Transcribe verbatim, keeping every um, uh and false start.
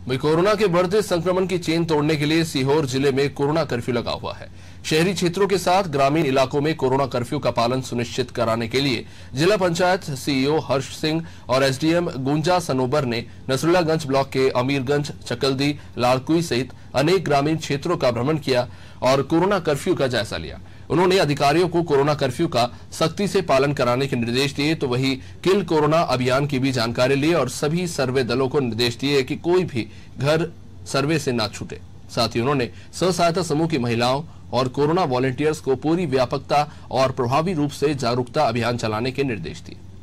वहीं कोरोना के बढ़ते संक्रमण की चेन तोड़ने के लिए सीहोर जिले में कोरोना कर्फ्यू लगा हुआ है। शहरी क्षेत्रों के साथ ग्रामीण इलाकों में कोरोना कर्फ्यू का पालन सुनिश्चित कराने के लिए जिला पंचायत सीईओ हर्ष सिंह और एसडीएम गुंजा सनोबर ने नसरुल्लागंज ब्लॉक के अमीरगंज, चकल्दी, लालकुई सहित अनेक ग्रामीण क्षेत्रों का भ्रमण किया और कोरोना कर्फ्यू का जायजा लिया। उन्होंने अधिकारियों को कोरोना कर्फ्यू का सख्ती से पालन कराने के निर्देश दिए, तो वहीं किल कोरोना अभियान की भी जानकारी ली और सभी सर्वे दलों को निर्देश दिए कि कोई भी घर सर्वे से ना छूटे। साथ ही उन्होंने स्व सहायता समूह की महिलाओं और कोरोना वॉलंटियर्स को पूरी व्यापकता और प्रभावी रूप से जागरूकता अभियान चलाने के निर्देश दिए।